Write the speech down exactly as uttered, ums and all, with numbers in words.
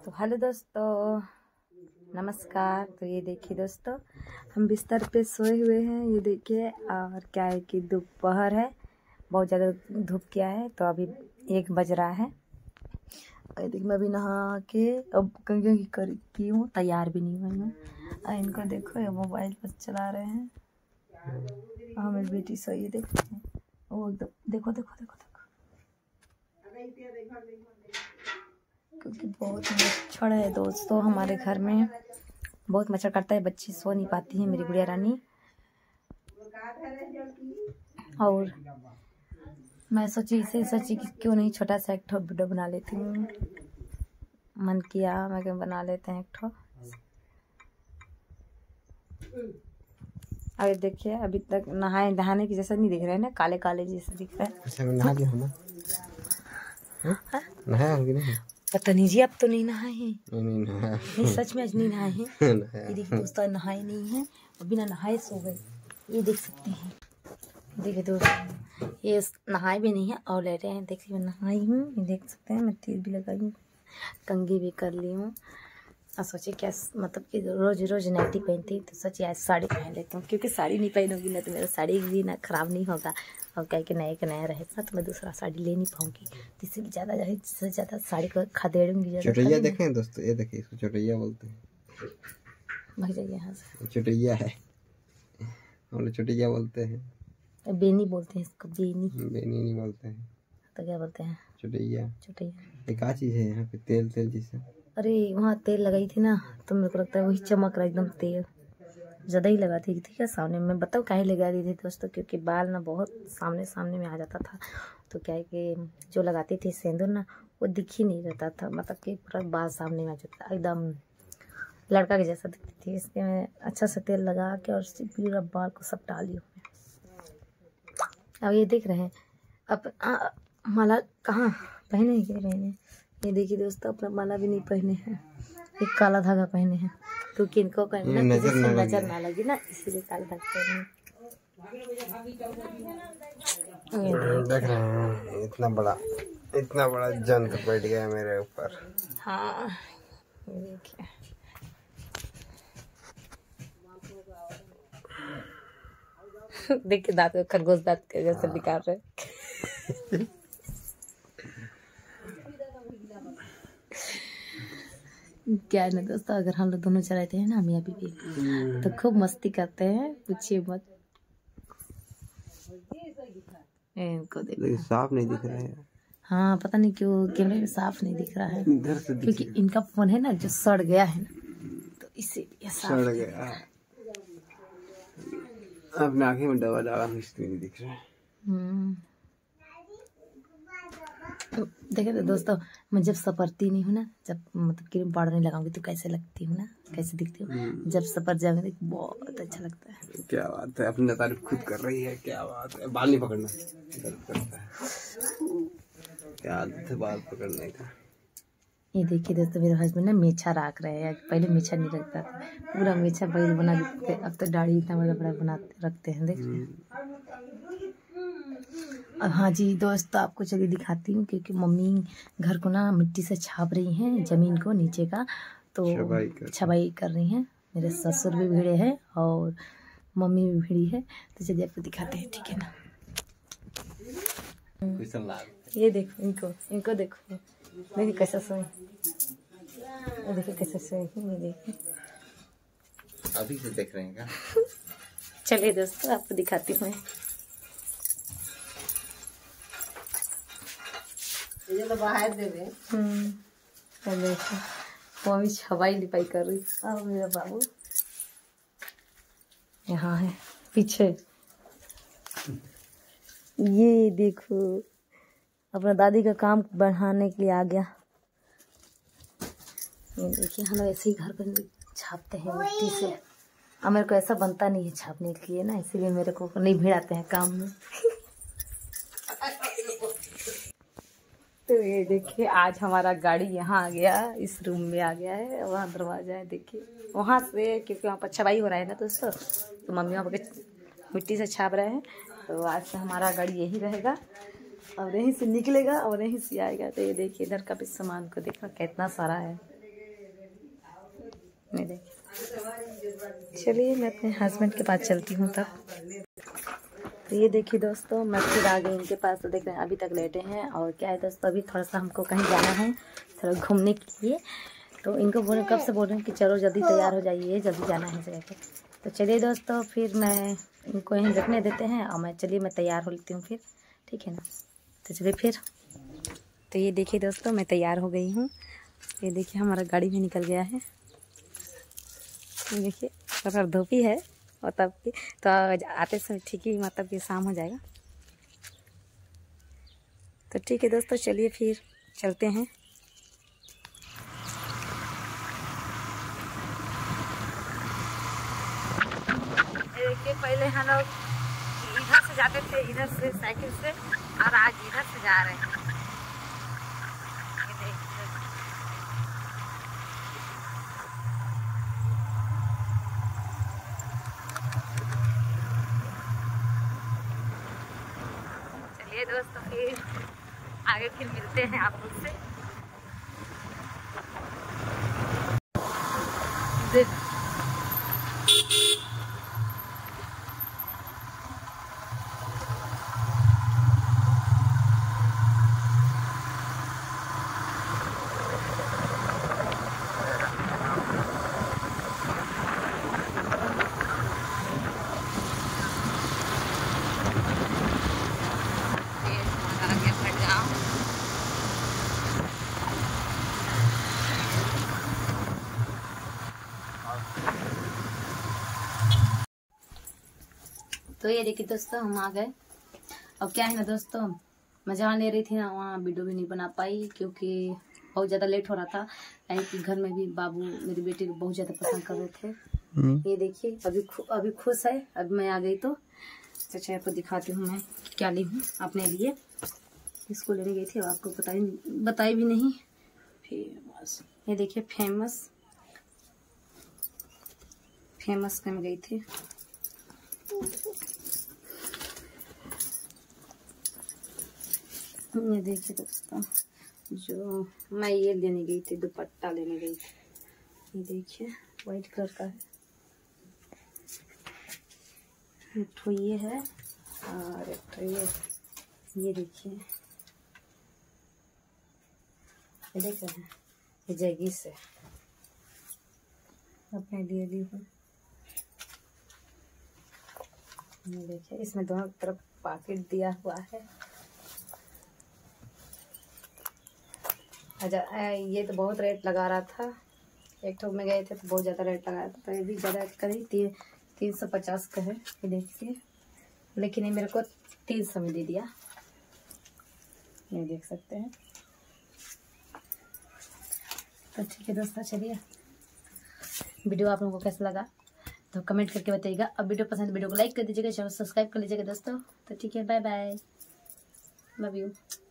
तो हेलो दोस्तों, नमस्कार। तो ये देखिए दोस्तों, हम बिस्तर पे सोए हुए हैं। ये देखिए, और क्या है कि दोपहर है, बहुत ज़्यादा धूप किया है। तो अभी एक बज रहा है। और देखिए, मैं अभी नहा के अब कंघी की कर की हूँ, तैयार भी नहीं हुई हूँ। और इनको देखो, ये मोबाइल पर चला रहे हैं। और मेरी बेटी सोई है, देखते हैं वो एकदम, देखो देखो देखो देखो, क्योंकि बहुत मच्छर है दोस्तों हमारे घर में, बहुत मच्छर काटता है। बच्ची सो नहीं पाती है मेरी गुड़िया रानी। और मैं सोची इसे सोची कि क्यों नहीं छोटा सा एक ठो वीडियो बना लेती हूँ। मन किया मैं क्यों बना लेते हैं एक ठो। अरे देखिए, अभी तक नहाए नहाने की जैसा नहीं दिख रहा है ना, काले काले जैसे दिख रहा है। नहा लिया ना? नहाया होगी नहीं? पता नहीं जी, अब तो नहीं नहाए हैं। नहीं नहीं नहाया। नहीं, सच में आज नहीं नहाए हैं। ये देखिए दोस्तों, नहाए नहीं हैं और बिना नहाए सो गए। ये देख सकते हैं, देखिए दोस्तों, ये नहाए भी नहीं है और ले रहे हैं। देखिए मैं नहाई हूँ, ये देख सकते हैं। मैं तेल भी लगाई हूँ, कंघी भी कर ली हूँ। और सोचे क्या, मतलब कि रोज रोज नाइटी पहनती हूँ, तो सोचिए आज साड़ी पहन लेती हूँ। क्योंकि साड़ी नहीं पहनूंगी ना तो मेरा साड़ी भी ना ख़राब नहीं होगा। और क्या कि नया का नया रहेगा तो मैं दूसरा साड़ी ले नहीं पाऊँगी। तो इसलिए ज़्यादा से ज़्यादा साड़ी को खदेड़ूंगी। चुटैया देखें दोस्तों, ये देखिए, इसको चुटैया बोलते हैं। भाग जाइए यहाँ से। चुटैया है, हम लोग चुटैया बोलते हैं। बेनी बोलते हैं इसको, बेनी। बेनी नहीं बोलते हैं तो क्या बोलते हैं? चुटैया। चुटैया ये क्या चीज़ है यहाँ पे? तेल तेल जैसा। अरे वहाँ तेल लगाई थी ना, तो मेरे को लगता है वही चमक रहा एकदम। तेल ज़्यादा ही लगाती थी क्या सामने में, बताओ काहे लगा दी थी दोस्तों? क्योंकि बाल ना बहुत सामने सामने में आ जाता था। तो क्या है कि जो लगाती थी सेंदूर ना, वो दिख ही नहीं रहता था। मतलब कि पूरा बाल सामने में आ जाता था, एकदम लड़का के जैसा दिखती थी। इसलिए मैं अच्छा से तेल लगा के और पूरा बाल को सब डाली हूँ। अब ये देख रहे हैं, अब आ, माला कहाँ पहने हैं? क्या पहने? ये देखिए दोस्तों, अपना माला भी नहीं पहने हैं, एक काला धागा पहने हैं। क्योंकि इनको पहने ना नजर जिससे ना नजर ना लगी ना, इसीलिए काला धागा पहने। देख रहे हैं, इतना बड़ा इतना बड़ा जंत बैठ गया मेरे ऊपर। हाँ देखिए, देखिए दांत खरगोश दांत के जैसे निकाल रहे। क्या है ना दोस्तों, अगर हम लोग दोनों चलाते हैं ना मियाँ बीवी, तो खूब मस्ती करते हैं, पूछिए मत। इनको देखो, साफ नहीं दिख रहा है। हाँ पता नहीं क्यों कैमरे में साफ नहीं दिख रहा है। इधर से क्योंकि इनका फोन है ना जो सड़ गया है ना, तो इसीलिए सड़ गया। अपने आँखें में दवा डाला, इसलिए नहीं दिख रहा है। हम्म देखे तो दोस्तों, मैं जब सपरती नहीं हूँ ना, जब मतलब क्रीम पाउडर नहीं लगाऊंगी तो कैसे लगती हूँ ना, कैसे दिखती हूँ। जब सपर जाऊंगी तो बहुत अच्छा लगता है। क्या बात है, अपनी तारीफ खुद कर रही है। क्या बात है, बाल नहीं पकड़ना, दर्द करता है। क्या आदत है बाल पकड़ने का। ये देखिए दोस्तों, मेरे हस्बैंड ना मेछा रख रहे हैं। पहले मेछा नहीं रखता था, पूरा मेछा बैल बना देते, अब तो दाढ़ी इतना बड़ा बड़ा बनाते रखते हैं। देखिए, अब हाँ जी दोस्तों, आपको चलिए दिखाती हूँ। क्योंकि मम्मी घर को ना मिट्टी से छाप रही हैं, जमीन को नीचे का, तो छबाई कर रही हैं। मेरे ससुर भी भिड़े हैं और मम्मी भी भिड़ी है। तो चलिए आपको दिखाते हैं, ठीक है ना। ये देखो, इनको इनको देखो, देखिए कैसे सोई, देखिए कैसे सोई। ये देखिए, अभी से देख रहे हैं क्या? चलिए दोस्तों, आपको दिखाती हूँ। ये तो बाहर दे दे। हम्म देखो, वो अभी छवाई लिपाई कर रही। अब मेरा बाबू यहाँ है पीछे। ये देखो, अपना दादी का काम बढ़ाने के लिए आ गया। ये देखिए, हम ऐसे ही घर पर छापते हैं मिट्टी से। अब मेरे को ऐसा बनता नहीं है छापने के लिए ना, इसीलिए मेरे को नहीं भिड़ाते हैं काम में। तो ये देखिए, आज हमारा गाड़ी यहाँ आ गया, इस रूम में आ गया है। वहाँ दरवाजा है, देखिए वहाँ से, क्योंकि वहाँ पर छबाई हो रहा है ना दोस्तों, तो मम्मी वहाँ पर मिट्टी से छाप रहे हैं। तो आज से हमारा गाड़ी यही रहेगा और यहीं से निकलेगा और यहीं से आएगा। तो ये देखिए, इधर का भी सामान को देखना कितना सारा है। मैं देखिए, चलिए मैं अपने हस्बैंड के पास चलती हूँ तब। तो ये देखिए दोस्तों, मैं फिर आ गई इनके पास। तो देख रहे हैं अभी तक लेटे हैं। और क्या है दोस्तों, अभी थोड़ा सा हमको कहीं जाना है, थोड़ा घूमने के लिए। तो इनको बोल कब से बोल रहे हैं कि चलो जल्दी तैयार हो जाइए, जल्दी जाना है जगह पे। तो चलिए दोस्तों, फिर मैं इनको यहीं रखने देते हैं और मैं चलिए मैं तैयार हो लेती हूँ फिर, ठीक है ना। तो चलिए फिर। तो ये देखिए दोस्तों, मैं तैयार हो गई हूँ। ये देखिए हमारा गाड़ी भी निकल गया है। ये देखिए थोड़ा धूपी है और तब की तो आते समय ठीक ही मतलब कि शाम हो जाएगा। तो ठीक है दोस्तों, चलिए फिर चलते हैं। देखिए पहले हम लोग इधर से जाते थे, इधर से साइकिल से, और आज इधर से जा रहे हैं। चलिए दोस्तों, फिर आगे फिर मिलते हैं आप लोग से। तो ये देखिए दोस्तों, हम आ गए। अब क्या है ना दोस्तों, मैं जहाँ ले रही थी ना वहाँ वीडियो भी नहीं बना पाई क्योंकि बहुत ज़्यादा लेट हो रहा था। यानी कि घर में भी बाबू मेरी बेटी को बहुत ज़्यादा पसंद कर रहे थे। ये देखिए अभी खु, अभी खुश है। अब मैं आ गई तो अच्छा आपको दिखाती हूँ मैं क्या ली हूँ अपने लिए। इसको लेने गई थी और आपको बताई बताई भी नहीं। फेमस, ये देखिए फेमस फेमस में गई थी। ये देखिए दोस्तों, जो मैं ये लेने गई थी, दुपट्टा लेने गई थी। ये देखिए वाइट कलर का है, एक ठो ये है और एक ठो ये ये देखिए, ये देख रहे हैं, ये जैगी से अपने लिए ली हूँ। ये देखिए इसमें दोनों तरफ पॉकेट दिया हुआ है। अच्छा ये तो बहुत रेट लगा रहा था, एक ठोक में गए थे तो बहुत ज़्यादा रेट लगा रहा था। तो ये भी ज़्यादा करीब तीन तीन सौ पचास का है ये देखिए, लेकिन ये मेरे को तीन सौ में दे दिया। ये देख सकते हैं। तो ठीक है दोस्तों, चलिए वीडियो आप लोगों को कैसा लगा तो कमेंट करके बताइएगा। अब वीडियो पसंद है वीडियो को लाइक कर दीजिएगा, चैनल सब्सक्राइब कर लीजिएगा दोस्तों। तो ठीक है, बाय बाय, लव यू।